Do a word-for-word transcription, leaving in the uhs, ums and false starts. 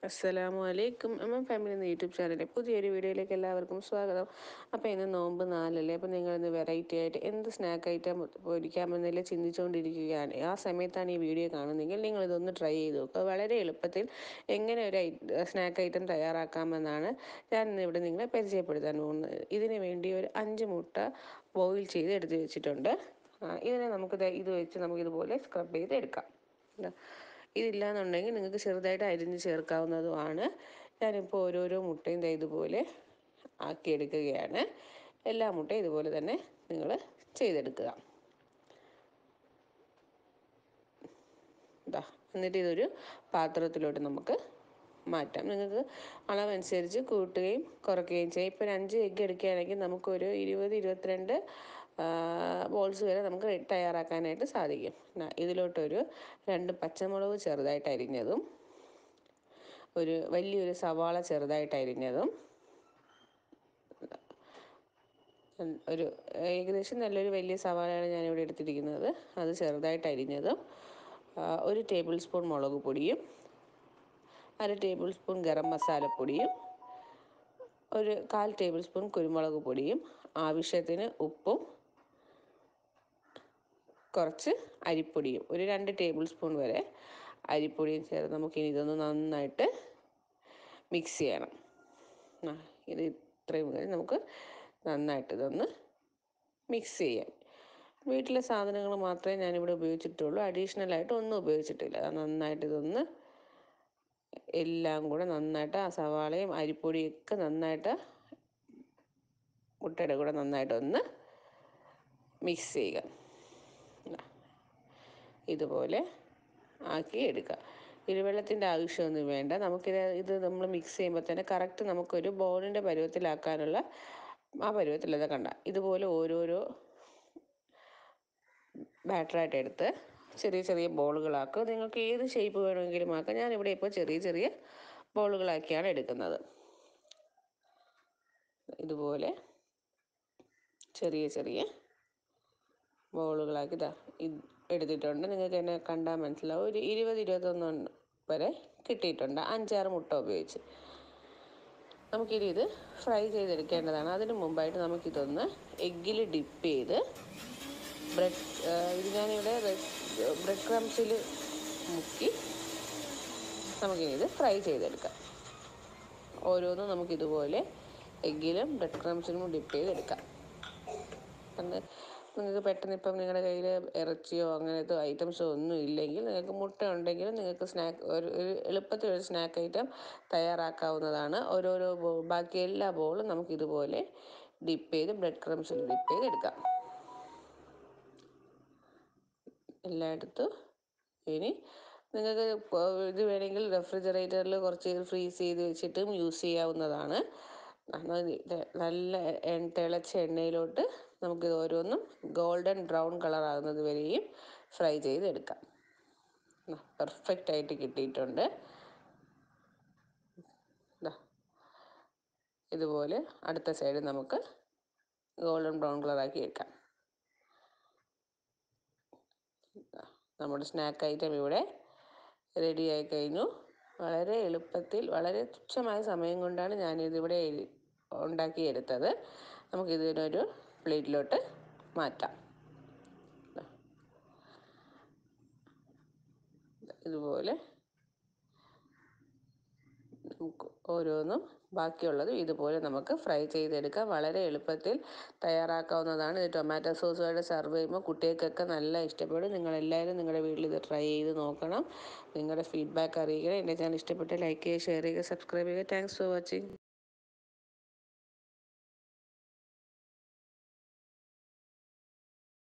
അസ്സലാമു അലൈക്കും. M M family എന്ന യൂട്യൂബ് ചാനലിലെ പുതിയൊരു വീഡിയോയിലേക്ക് എല്ലാവർക്കും സ്വാഗതം. അപ്പോൾ ഇന്ന് നോമ്പ് നാലല്ലേ, അപ്പോൾ നിങ്ങളിന്ന് വെറൈറ്റി ആയിട്ട് എന്ത് സ്നാക്ക് ഐറ്റം പൊരിക്കാമെന്നല്ലേ ചിന്തിച്ചുകൊണ്ടിരിക്കുകയാണ്. ആ സമയത്താണ് ഈ വീഡിയോ കാണുന്നതെങ്കിൽ നിങ്ങളിതൊന്ന് ട്രൈ ചെയ്ത് നോക്കുക. വളരെ എളുപ്പത്തിൽ എങ്ങനെ ഒരു സ്നാക്ക് ഐറ്റം തയ്യാറാക്കാമെന്നാണ് ഞാൻ ഇന്ന് ഇവിടെ നിങ്ങളെ പരിചയപ്പെടുത്താൻ പോകുന്നത്. ഇതിന് വേണ്ടി ഒരു അഞ്ച് മുട്ട ബോയിൽ ചെയ്ത് എടുത്ത് വെച്ചിട്ടുണ്ട്. ഇതിനെ നമുക്ക് ഇത് വെച്ച് നമുക്കിതുപോലെ സ്ക്രബ് ചെയ്ത് എടുക്കാം. ഇതില്ലാന്നുണ്ടെങ്കിൽ നിങ്ങൾക്ക് ചെറുതായിട്ട് അരിഞ്ഞ് ചേർക്കാവുന്നതുമാണ്. ഞാനിപ്പോൾ ഓരോരോ മുട്ടയും ഇതുപോലെ ആക്കിയെടുക്കുകയാണ്. എല്ലാ മുട്ടയും ഇതുപോലെ തന്നെ നിങ്ങൾ ചെയ്തെടുക്കുക. ഇതാ എന്നിട്ട് ഇതൊരു പാത്രത്തിലോട്ട് നമുക്ക് മാറ്റാം. നിങ്ങൾക്ക് അളവനുസരിച്ച് കൂട്ടുകയും കുറയ്ക്കുകയും ചെയ്യാം. ഇപ്പോൾ ഒരു അഞ്ച് എഗ്ഗ് എടുക്കുകയാണെങ്കിൽ നമുക്കൊരു ഇരുപത് ഇരുപത്തിരണ്ട് ബോൾസ് വരെ നമുക്ക് തയ്യാറാക്കാനായിട്ട് സാധിക്കും. ഇതിലോട്ടൊരു രണ്ട് പച്ചമുളക് ചെറുതായിട്ട് അരിഞ്ഞതും ഒരു വലിയൊരു സവാള ചെറുതായിട്ട് അരിഞ്ഞതും ഒരു ഏകദേശം നല്ലൊരു വലിയ സവാളയാണ് ഞാനിവിടെ എടുത്തിരിക്കുന്നത്. അത് ചെറുതായിട്ട് അരിഞ്ഞതും ഒരു ടേബിൾ സ്പൂൺ മുളക് പൊടിയും അര ടേബിൾ സ്പൂൺ ഗരം മസാലപ്പൊടിയും ഒരു കാൽ ടേബിൾ സ്പൂൺ കുരുമുളക് പൊടിയും ആവശ്യത്തിന് ഉപ്പും കുറച്ച് അരിപ്പൊടിയും ഒരു രണ്ട് ടേബിൾ സ്പൂൺ വരെ അരിപ്പൊടിയും ചേർത്ത് നമുക്കിനി ഇതൊന്ന് നന്നായിട്ട് മിക്സ് ചെയ്യണം. ഇത് ഇത്രയും വരെ നമുക്ക് നന്നായിട്ട് ഇതൊന്ന് മിക്സ് ചെയ്യാം. വീട്ടിലെ സാധനങ്ങൾ മാത്രമേ ഞാനിവിടെ ഉപയോഗിച്ചിട്ടുള്ളൂ. അഡീഷണലായിട്ട് ഒന്നും ഉപയോഗിച്ചിട്ടില്ല. നന്നായിട്ട് ഇതൊന്ന് എല്ലാം കൂടെ നന്നായിട്ട് ആ സവാളയും അരിപ്പൊടിയൊക്കെ നന്നായിട്ട് മുട്ടയുടെ കൂടെ നന്നായിട്ടൊന്ന് മിക്സ് ചെയ്യുക. ഇതുപോലെ ആക്കി എടുക്കുക. ഇരുവെള്ളത്തിൻ്റെ ആവശ്യമൊന്നും വേണ്ട. നമുക്കിത് ഇത് നമ്മൾ മിക്സ് ചെയ്യുമ്പോൾ തന്നെ കറക്റ്റ് നമുക്കൊരു ബോളിൻ്റെ പരുവത്തിലാക്കാനുള്ള ആ പരുവത്തിലത് കണ്ട ഇതുപോലെ ഓരോരോ ബാറ്ററായിട്ട് എടുത്ത് ചെറിയ ചെറിയ ബോളുകളാക്കുക. നിങ്ങൾക്ക് ഏത് ഷേപ്പ് വേണമെങ്കിലും ആക്കാം. ഞാനിവിടെ ഇപ്പോൾ ചെറിയ ചെറിയ ബോളുകളാക്കിയാണ് എടുക്കുന്നത്. ഇതുപോലെ ചെറിയ ചെറിയ ബോളുകളാക്കി ഇതാ എടുത്തിട്ടുണ്ട്. നിങ്ങൾക്ക് എന്നെ കണ്ടാൽ മനസ്സിലാവും. ഒരു ഇരുപത് ഇരുപത്തൊന്ന് വരെ കിട്ടിയിട്ടുണ്ട് അഞ്ചാറ് മുട്ട ഉപയോഗിച്ച്. നമുക്കിനി ഇത് ഫ്രൈ ചെയ്തെടുക്കേണ്ടതാണ്. അതിന് മുമ്പായിട്ട് നമുക്കിതൊന്ന് എഗ്ഗിൽ ഡിപ്പ് ചെയ്ത് ബ്രെഡ് ഇത് ഞാനിവിടെ ബ്രെഡ് ക്രംസിൽ മുക്കി നമുക്കിനി ഇത് ഫ്രൈ ചെയ്തെടുക്കാം. ഓരോന്നും നമുക്കിതുപോലെ എഗ്ഗിലും ബ്രെഡ് ക്രംസിലും ഡിപ്പ് ചെയ്തെടുക്കാം. അന്ന് നിങ്ങൾക്ക് പെട്ടെന്ന് ഇപ്പം നിങ്ങളുടെ കയ്യിൽ ഇറച്ചിയോ അങ്ങനത്തെ ഐറ്റംസോ ഒന്നും ഇല്ലെങ്കിൽ നിങ്ങൾക്ക് മുട്ട ഉണ്ടെങ്കിൽ നിങ്ങൾക്ക് സ്നാക്ക് ഒരു എളുപ്പത്തിൽ ഒരു സ്നാക്ക് ഐറ്റം തയ്യാറാക്കാവുന്നതാണ്. ഓരോരോ ബോ ബാക്കി എല്ലാ ബോളും നമുക്കിതുപോലെ ഡിപ്പ് ചെയ്ത് ബ്രെഡ് ക്രംസിൽ ഡിപ്പ് ചെയ്തെടുക്കാം. എല്ലായിടത്തും ഇനി നിങ്ങൾക്ക് ഇത് വേണമെങ്കിൽ റെഫ്രിജറേറ്ററിൽ കുറച്ച് ഫ്രീസ് ചെയ്ത് വെച്ചിട്ടും യൂസ് ചെയ്യാവുന്നതാണ്. നല്ല തിളച്ച എണ്ണയിലോട്ട് നമുക്ക് ഓരോന്നും ഗോൾഡൻ ബ്രൗൺ കളറാകുന്നത് വരെയും ഫ്രൈ ചെയ്തെടുക്കാം. പെർഫെക്റ്റ് ആയിട്ട് കിട്ടിയിട്ടുണ്ട്. ഇതുപോലെ അടുത്ത സൈഡ് നമുക്ക് ഗോൾഡൻ ബ്രൗൺ കളറാക്കി എടുക്കാം. നമ്മുടെ സ്നാക്ക് ഐറ്റം ഇവിടെ റെഡിയായി കഴിഞ്ഞു. വളരെ എളുപ്പത്തിൽ വളരെ തുച്ഛമായ സമയം കൊണ്ടാണ് ഞാനിതിവിടെ ഉണ്ടാക്കിയെടുത്തത്. നമുക്കിതിനൊരു പ്ലേറ്റിലോട്ട് മാറ്റാം. ഇതുപോലെ നമുക്ക് ഓരോന്നും ബാക്കിയുള്ളതും ഇതുപോലെ നമുക്ക് ഫ്രൈ ചെയ്തെടുക്കാം. വളരെ എളുപ്പത്തിൽ തയ്യാറാക്കാവുന്നതാണ്. ഇത് ടൊമാറ്റോ സോസുമായിട്ട് സെർവ് ചെയ്യുമ്പോൾ കുട്ടികൾക്കൊക്കെ നല്ല ഇഷ്ടപ്പെടും. നിങ്ങളെല്ലാവരും നിങ്ങളുടെ വീട്ടിൽ ഇത് ട്രൈ ചെയ്ത് നോക്കണം. നിങ്ങളുടെ ഫീഡ്ബാക്ക് അറിയിക്കണം. എൻ്റെ ചാനൽ ഇഷ്ടപ്പെട്ട് ലൈക്ക് ചെയ്യുക, ഷെയർ ചെയ്യുക, സബ്സ്ക്രൈബ് ചെയ്യുക. Thanks for watching.